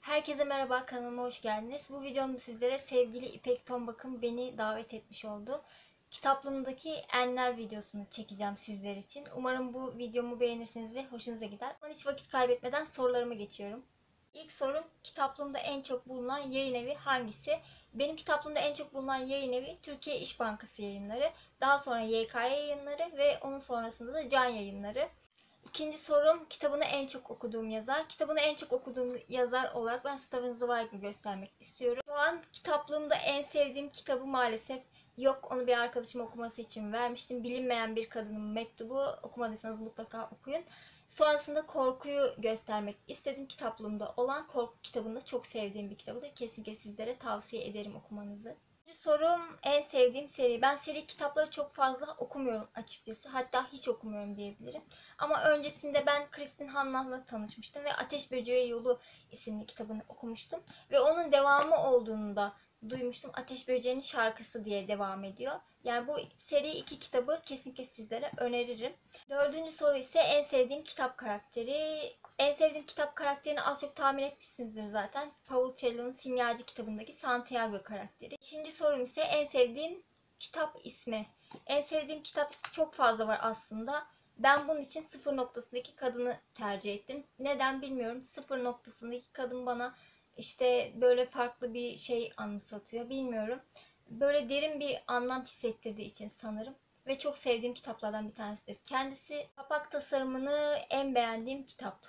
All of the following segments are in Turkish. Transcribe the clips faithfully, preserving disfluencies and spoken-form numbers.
Herkese merhaba, kanalıma hoş geldiniz. Bu videomda sizlere sevgili İpek Tombak'ın beni davet etmiş olduğu kitaplığımdaki enler videosunu çekeceğim sizler için. Umarım bu videomu beğenirsiniz ve hoşunuza gider. Ben hiç vakit kaybetmeden sorularıma geçiyorum. İlk sorum, kitaplığımda en çok bulunan yayın evi hangisi? Benim kitaplığımda en çok bulunan yayın evi Türkiye İş Bankası Yayınları, daha sonra Y K Y Yayınları ve onun sonrasında da Can Yayınları. İkinci sorum, kitabını en çok okuduğum yazar. Kitabını en çok okuduğum yazar olarak ben Steven Zweig'i göstermek istiyorum. Şu an kitaplığımda en sevdiğim kitabı maalesef yok. Onu bir arkadaşım okuması için vermiştim. Bilinmeyen Bir Kadının Mektubu. Okumadıysanız mutlaka okuyun. Sonrasında Korku'yu göstermek istedim. Kitaplığımda olan Korku kitabını da çok sevdiğim bir kitabı da kesinlikle sizlere tavsiye ederim okumanızı. Üçüncü sorum, en sevdiğim seri. Ben seri kitapları çok fazla okumuyorum açıkçası. Hatta hiç okumuyorum diyebilirim. Ama öncesinde ben Kristin Hannah'la tanışmıştım ve Ateş Böceği Yolu isimli kitabını okumuştum. Ve onun devamı olduğunu da duymuştum. Ateş Böceği'nin Şarkısı diye devam ediyor. Yani bu seri iki kitabı kesinlikle sizlere öneririm. Dördüncü soru ise en sevdiğim kitap karakteri. En sevdiğim kitap karakterini az çok tahmin etmişsinizdir zaten. Paulo Coelho'nun Simyacı kitabındaki Santiago karakteri. Beşinci sorum ise en sevdiğim kitap ismi. En sevdiğim kitap ismi çok fazla var aslında. Ben bunun için Sıfır noktasındaki kadını tercih ettim. Neden bilmiyorum. Sıfır noktasındaki kadın bana işte böyle farklı bir şey anımsatıyor. Bilmiyorum. Böyle derin bir anlam hissettirdiği için sanırım. Ve çok sevdiğim kitaplardan bir tanesidir. Kendisi kapak tasarımını en beğendiğim kitap.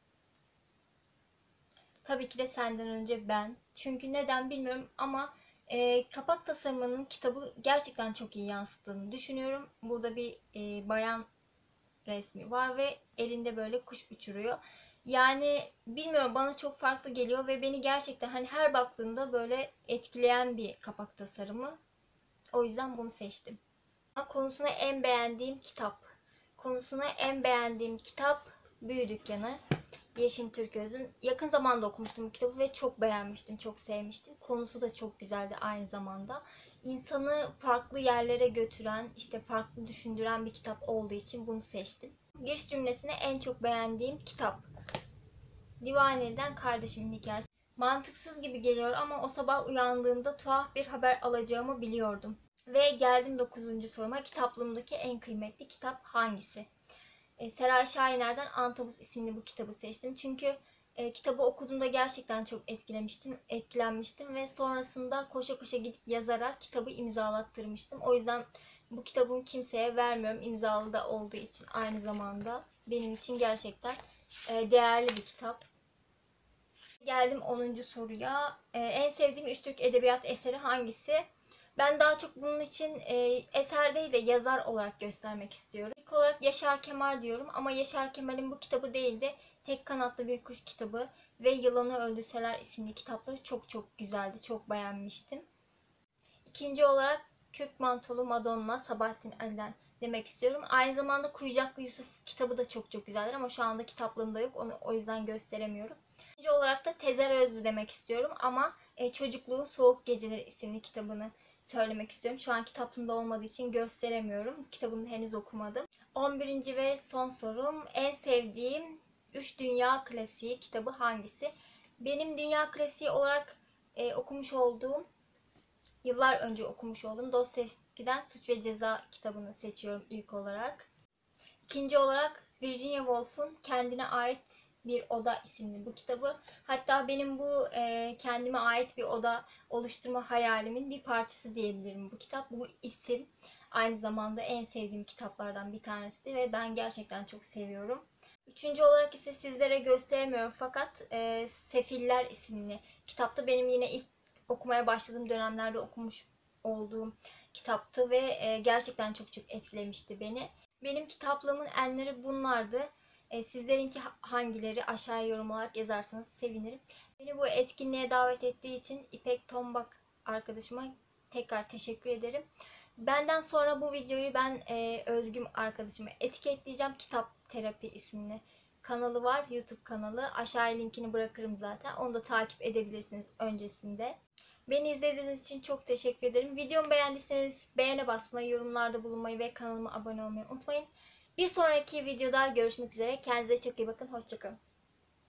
Tabii ki de Senden Önce Ben. Çünkü neden bilmiyorum ama e, kapak tasarımının kitabı gerçekten çok iyi yansıttığını düşünüyorum. Burada bir e, bayan resmi var ve elinde böyle kuş uçuruyor. Yani bilmiyorum, bana çok farklı geliyor ve beni gerçekten hani her baktığımda böyle etkileyen bir kapak tasarımı. O yüzden bunu seçtim. Konusuna en beğendiğim kitap. Konusuna en beğendiğim kitap Büyü Dükkanı. Yeşim Türköz'ün. Yakın zamanda okumuştum bu kitabı ve çok beğenmiştim, çok sevmiştim. Konusu da çok güzeldi aynı zamanda. İnsanı farklı yerlere götüren, işte farklı düşündüren bir kitap olduğu için bunu seçtim. Giriş cümlesine en çok beğendiğim kitap. Divaniye'den Kardeşimin Hikayesi. Mantıksız gibi geliyor ama o sabah uyandığımda tuhaf bir haber alacağımı biliyordum. Ve geldim dokuzuncu soruma. Kitaplığımdaki en kıymetli kitap hangisi? E, Seray Şahiner'den Antabus isimli bu kitabı seçtim. Çünkü e, kitabı okuduğumda gerçekten çok etkilemiştim, etkilenmiştim ve sonrasında koşa koşa gidip yazarak kitabı imzalattırmıştım. O yüzden bu kitabımı kimseye vermiyorum, imzalı da olduğu için aynı zamanda benim için gerçekten e, değerli bir kitap. Geldim onuncu soruya. E, en sevdiğim üç Türk edebiyat eseri hangisi? Ben daha çok bunun için e, eser değil de yazar olarak göstermek istiyorum. İlk olarak Yaşar Kemal diyorum ama Yaşar Kemal'in bu kitabı değil de Tek Kanatlı Bir Kuş kitabı ve Yılanı Öldürseler isimli kitapları çok çok güzeldi. Çok beğenmiştim. İkinci olarak Kürk Mantolu Madonna Sabahattin Ali'den demek istiyorum. Aynı zamanda Kuyucaklı Yusuf kitabı da çok çok güzeldir ama şu anda kitaplığımda yok. Onu o yüzden gösteremiyorum. İkinci olarak da Tezer Özlü demek istiyorum ama e, Çocukluğun Soğuk Geceleri isimli kitabını söylemek istiyorum. Şu an kitaplığımda olmadığı için gösteremiyorum. Kitabını henüz okumadım. on birinci ve son sorum. En sevdiğim üç dünya klasiği kitabı hangisi? Benim dünya klasiği olarak e, okumuş olduğum, yıllar önce okumuş olduğum Dostoyevski'den Suç ve Ceza kitabını seçiyorum ilk olarak. İkinci olarak Virginia Woolf'un Kendine Ait Bir Oda isimli bu kitabı. Hatta benim bu e, kendime ait bir oda oluşturma hayalimin bir parçası diyebilirim bu kitap. Bu isim aynı zamanda en sevdiğim kitaplardan bir tanesi ve ben gerçekten çok seviyorum. Üçüncü olarak ise sizlere gösteremiyorum fakat e, Sefiller isimli kitapta benim yine ilk okumaya başladığım dönemlerde okumuş olduğum kitaptı ve e, gerçekten çok çok etkilemişti beni. Benim kitaplığımın enleri bunlardı. E, sizlerinki hangileri, aşağıya yorum olarak yazarsanız sevinirim. Beni bu etkinliğe davet ettiği için İpek Tombak arkadaşıma tekrar teşekkür ederim. Benden sonra bu videoyu ben e, Özgüm arkadaşıma etiketleyeceğim. Kitap Terapi isimli kanalı var. YouTube kanalı. Aşağıya linkini bırakırım zaten. Onu da takip edebilirsiniz öncesinde. Beni izlediğiniz için çok teşekkür ederim. Videomu beğendiyseniz beğene basmayı, yorumlarda bulunmayı ve kanalıma abone olmayı unutmayın. Bir sonraki videoda görüşmek üzere. Kendinize çok iyi bakın. Hoşça kalın.